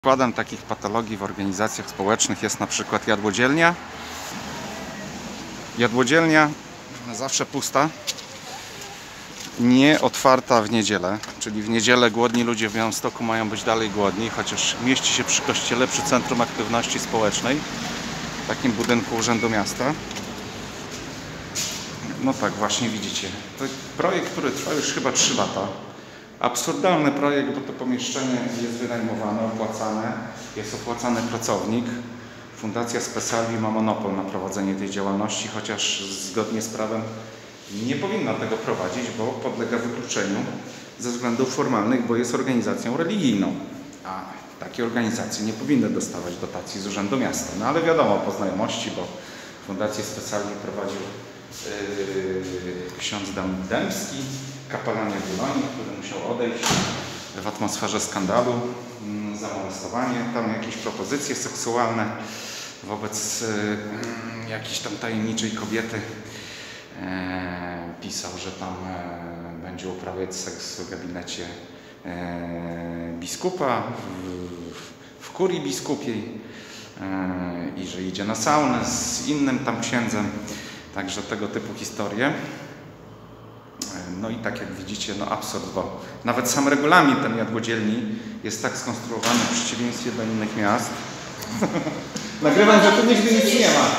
Przykładem takich patologii w organizacjach społecznych jest na przykład jadłodzielnia. Jadłodzielnia zawsze pusta, nie otwarta w niedzielę, czyli w niedzielę głodni ludzie w Białymstoku mają być dalej głodni, chociaż mieści się przy kościele, przy Centrum Aktywności Społecznej, w takim budynku Urzędu Miasta. No tak, właśnie widzicie. To projekt, który trwa już chyba 3 lata. Absurdalny projekt, bo to pomieszczenie jest wynajmowane, opłacane, jest opłacany pracownik. Fundacja Spesalvi ma monopol na prowadzenie tej działalności, chociaż zgodnie z prawem nie powinna tego prowadzić, bo podlega wykluczeniu ze względów formalnych, bo jest organizacją religijną. A takie organizacje nie powinny dostawać dotacji z Urzędu Miasta. No ale wiadomo, po znajomości, bo Fundację Spesalvi prowadził ksiądz Dębski, kapelan Jagiellonii, który musiał odejść w atmosferze skandalu za molestowanie. Tam jakieś propozycje seksualne wobec jakiejś tam tajemniczej kobiety. Pisał, że tam będzie uprawiać seks w gabinecie biskupa, w kurii biskupiej i że idzie na saunę z innym tam księdzem. Także tego typu historie. No i tak jak widzicie, no absurd, bo nawet sam regulamin ten jadłodzielni jest tak skonstruowany w przeciwieństwie do innych miast. Nagrywam, że tu nigdy nic nie ma.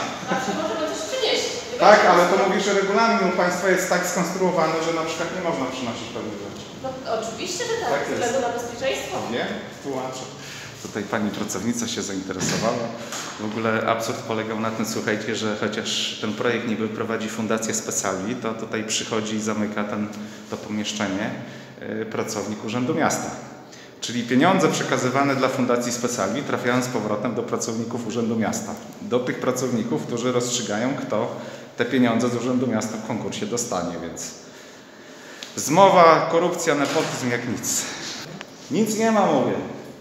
Tak, ale to mówi, że regulamin u Państwa jest tak skonstruowany, że na przykład nie można przynosić pewnych rzeczy. No oczywiście, że tak, ze względu na bezpieczeństwo. Wiem, tłumaczę. Tutaj pani pracownica się zainteresowała. W ogóle absurd polegał na tym, słuchajcie, że chociaż ten projekt niby prowadzi Fundacja Spesalvi, to tutaj przychodzi i zamyka to pomieszczenie pracownik Urzędu Miasta. Czyli pieniądze przekazywane dla Fundacji Spesalvi trafiają z powrotem do pracowników Urzędu Miasta. Do tych pracowników, którzy rozstrzygają, kto te pieniądze z Urzędu Miasta w konkursie dostanie, więc zmowa, korupcja, nepotyzm jak nic. Nic nie ma, mówię.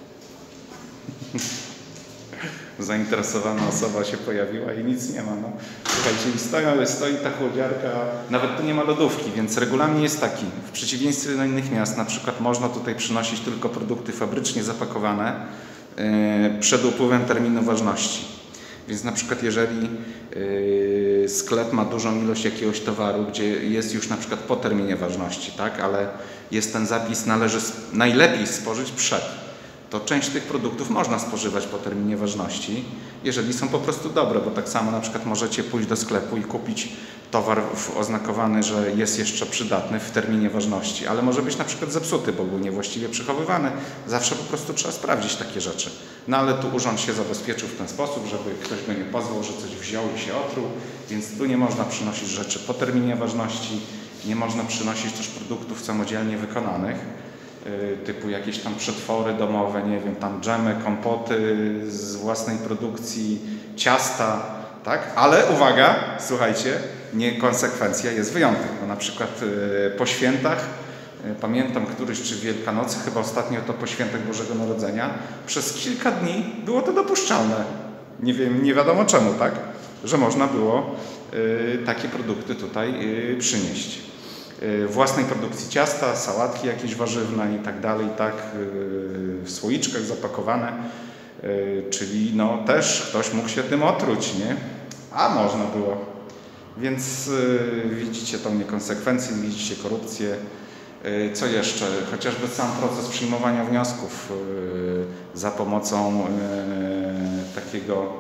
Zainteresowana osoba się pojawiła i nic nie ma. No. Słuchajcie, stoi ta chłodziarka, nawet tu nie ma lodówki, więc regulamin jest taki. W przeciwieństwie do innych miast, na przykład można tutaj przynosić tylko produkty fabrycznie zapakowane przed upływem terminu ważności. Więc na przykład jeżeli sklep ma dużą ilość jakiegoś towaru, gdzie jest już na przykład po terminie ważności, tak, ale jest ten zapis, należy najlepiej spożyć przed, to część tych produktów można spożywać po terminie ważności, jeżeli są po prostu dobre, bo tak samo na przykład możecie pójść do sklepu i kupić towar oznakowany, że jest jeszcze przydatny w terminie ważności, ale może być na przykład zepsuty, bo był niewłaściwie przechowywany. Zawsze po prostu trzeba sprawdzić takie rzeczy. No ale tu urząd się zabezpieczył w ten sposób, żeby ktoś go nie pozwał, że coś wziął i się otruł, więc tu nie można przynosić rzeczy po terminie ważności, nie można przynosić też produktów samodzielnie wykonanych, typu jakieś tam przetwory domowe, nie wiem, tam dżemy, kompoty z własnej produkcji, ciasta, tak? Ale uwaga, słuchajcie, niekonsekwencja jest wyjątek, bo na przykład po świętach, pamiętam któryś czy Wielkanocy, chyba ostatnio to po świętach Bożego Narodzenia, przez kilka dni było to dopuszczalne. Nie wiem, nie wiadomo czemu, tak? Że można było takie produkty tutaj przynieść. Własnej produkcji ciasta, sałatki jakieś warzywne i tak dalej, tak, w słoiczkach zapakowane, czyli no też ktoś mógł się tym otruć, nie? A można było. Więc widzicie tą niekonsekwencję, widzicie korupcję. Co jeszcze? Chociażby sam proces przyjmowania wniosków za pomocą takiego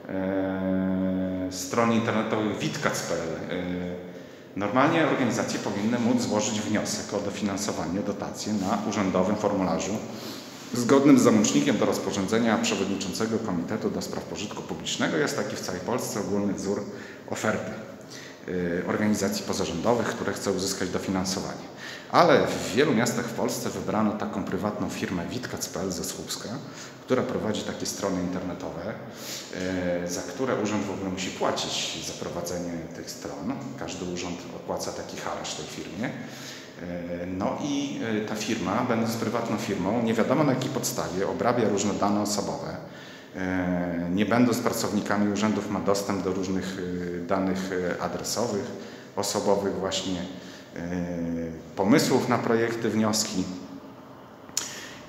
strony internetowej witkac.pl. Normalnie organizacje powinny móc złożyć wniosek o dofinansowanie, dotację na urzędowym formularzu zgodnym z załącznikiem do rozporządzenia przewodniczącego Komitetu do Spraw Pożytku Publicznego. Jest taki w całej Polsce ogólny wzór oferty organizacji pozarządowych, które chcą uzyskać dofinansowanie. Ale w wielu miastach w Polsce wybrano taką prywatną firmę witkac.pl ze Słupska, która prowadzi takie strony internetowe, za które urząd w ogóle musi płacić za prowadzenie tych stron. Każdy urząd opłaca taki haracz tej firmie. No i ta firma, będąc prywatną firmą, nie wiadomo na jakiej podstawie, obrabia różne dane osobowe. Nie będąc pracownikami urzędów, ma dostęp do różnych danych adresowych, osobowych właśnie, pomysłów na projekty, wnioski.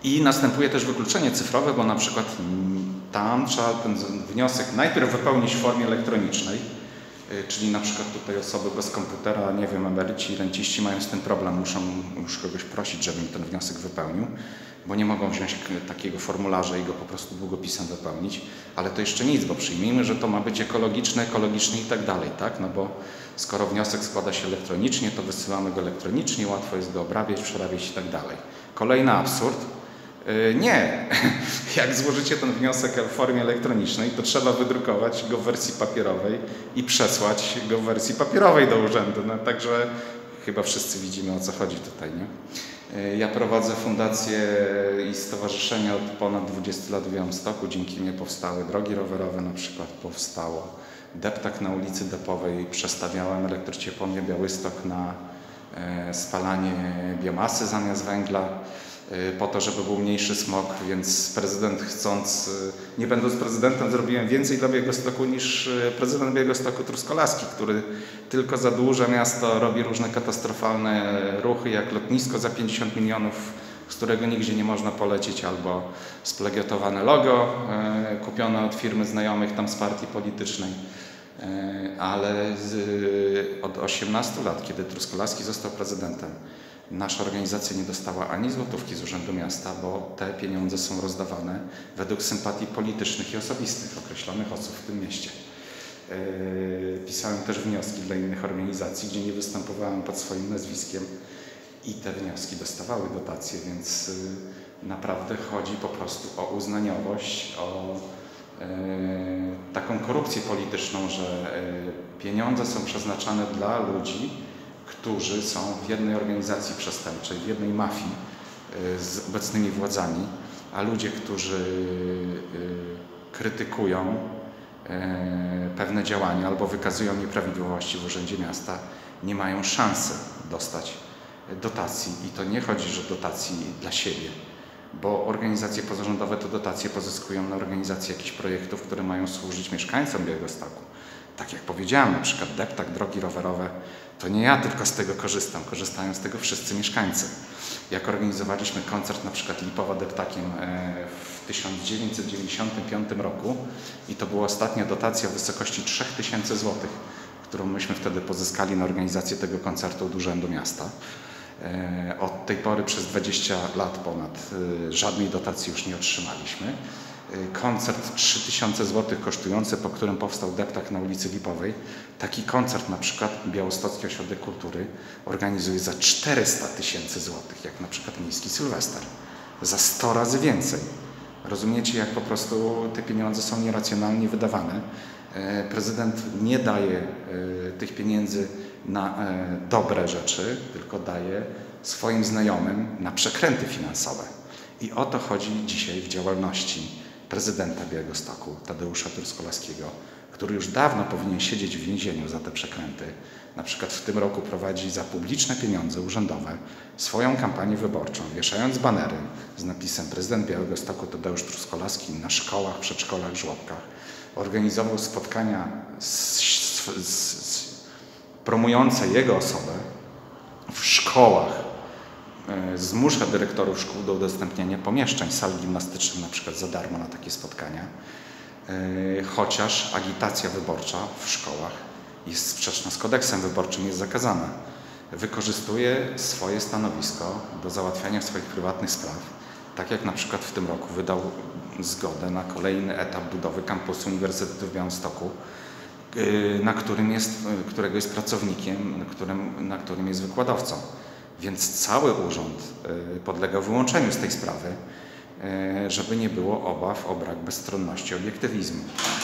I następuje też wykluczenie cyfrowe, bo na przykład tam trzeba ten wniosek najpierw wypełnić w formie elektronicznej, czyli na przykład tutaj osoby bez komputera, nie wiem, emeryci, renciści mają z tym problem, muszą już kogoś prosić, żeby im ten wniosek wypełnił, bo nie mogą wziąć takiego formularza i go po prostu długopisem wypełnić, ale to jeszcze nic, bo przyjmijmy, że to ma być ekologiczne i tak dalej, tak? No bo skoro wniosek składa się elektronicznie, to wysyłamy go elektronicznie, łatwo jest go obrabiać, przerabiać i tak dalej. Kolejny absurd. Nie. Jak złożycie ten wniosek w formie elektronicznej, to trzeba wydrukować go w wersji papierowej i przesłać go w wersji papierowej do urzędu. No, także chyba wszyscy widzimy, o co chodzi tutaj, nie? Ja prowadzę fundację i stowarzyszenie od ponad 20 lat w Białymstoku. Dzięki mnie powstały drogi rowerowe, na przykład powstało deptak na ulicy Depowej. Przestawiałem elektrociepłownię Białystok na spalanie biomasy zamiast węgla, po to, żeby był mniejszy smog, więc prezydent chcąc, nie będąc prezydentem, zrobiłem więcej dla Białegostoku niż prezydent Białegostoku Truskolaski, który tylko zadłuża miasto, robi różne katastrofalne ruchy, jak lotnisko za 50 milionów, z którego nigdzie nie można polecieć, albo splagiatowane logo kupione od firmy znajomych tam z partii politycznej. Ale od 18 lat, kiedy Truskolaski został prezydentem, nasza organizacja nie dostała ani złotówki z Urzędu Miasta, bo te pieniądze są rozdawane według sympatii politycznych i osobistych określonych osób w tym mieście. Pisałem też wnioski dla innych organizacji, gdzie nie występowałem pod swoim nazwiskiem i te wnioski dostawały dotacje, więc naprawdę chodzi po prostu o uznaniowość, o taką korupcję polityczną, że pieniądze są przeznaczane dla ludzi, którzy są w jednej organizacji przestępczej, w jednej mafii z obecnymi władzami, a ludzie, którzy krytykują pewne działania albo wykazują nieprawidłowości w Urzędzie Miasta, nie mają szansy dostać dotacji. I to nie chodzi, że dotacji dla siebie, bo organizacje pozarządowe te dotacje pozyskują na organizację jakichś projektów, które mają służyć mieszkańcom Białegostoku. Tak jak powiedziałem, na przykład deptak, drogi rowerowe, to nie ja tylko z tego korzystam, korzystają z tego wszyscy mieszkańcy. Jak organizowaliśmy koncert na przykład Lipowa deptakiem w 1995 roku i to była ostatnia dotacja w wysokości 3000 zł, którą myśmy wtedy pozyskali na organizację tego koncertu od Urzędu Miasta. Od tej pory przez 20 lat ponad żadnej dotacji już nie otrzymaliśmy. Koncert 3000 zł kosztujący, po którym powstał deptak na ulicy Lipowej. Taki koncert na przykład Białostocki Ośrodek Kultury organizuje za 400 000 złotych, jak na przykład Miejski Sylwester. Za 100 razy więcej. Rozumiecie, jak po prostu te pieniądze są nieracjonalnie wydawane. Prezydent nie daje tych pieniędzy na dobre rzeczy, tylko daje swoim znajomym na przekręty finansowe. I o to chodzi dzisiaj w działalności prezydenta Białegostoku, Tadeusza Truskolaskiego, który już dawno powinien siedzieć w więzieniu za te przekręty. Na przykład w tym roku prowadzi za publiczne pieniądze urzędowe swoją kampanię wyborczą, wieszając banery z napisem prezydent Białegostoku Tadeusz Truskolaski na szkołach, przedszkolach, żłobkach. Organizował spotkania promujące jego osobę w szkołach. Zmusza dyrektorów szkół do udostępniania pomieszczeń, sal gimnastycznych na przykład za darmo na takie spotkania, chociaż agitacja wyborcza w szkołach jest sprzeczna z kodeksem wyborczym, jest zakazana. Wykorzystuje swoje stanowisko do załatwiania swoich prywatnych spraw, tak jak na przykład w tym roku wydał zgodę na kolejny etap budowy kampusu Uniwersytetu w Białymstoku, którego jest pracownikiem, na którym jest wykładowcą. Więc cały urząd podlega wyłączeniu z tej sprawy, żeby nie było obaw o brak bezstronności, obiektywizmu.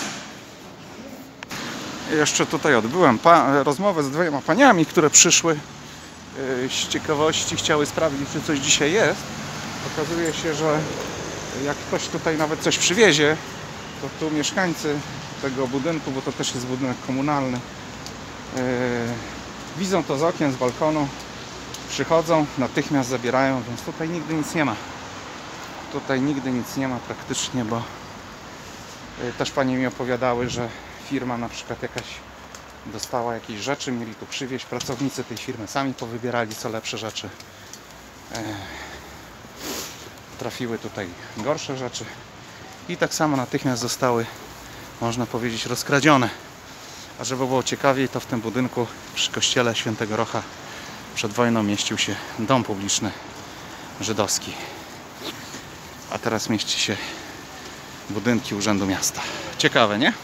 Jeszcze tutaj odbyłem rozmowę z 2 paniami, które przyszły z ciekawości, chciały sprawdzić, czy coś dzisiaj jest. Okazuje się, że jak ktoś tutaj nawet coś przywiezie, to tu mieszkańcy tego budynku, bo to też jest budynek komunalny, widzą to z okien, z balkonu, przychodzą, natychmiast zabierają, więc tutaj nigdy nic nie ma. Tutaj nigdy nic nie ma praktycznie, bo też panie mi opowiadały, że firma na przykład jakaś dostała jakieś rzeczy, mieli tu przywieźć, pracownicy tej firmy sami powybierali co lepsze rzeczy. trafiły tutaj gorsze rzeczy i tak samo natychmiast zostały, można powiedzieć, rozkradzione. A żeby było ciekawiej, to w tym budynku przy kościele Świętego Rocha przed wojną mieścił się dom publiczny żydowski. A teraz mieści się budynki Urzędu Miasta. Ciekawe, nie?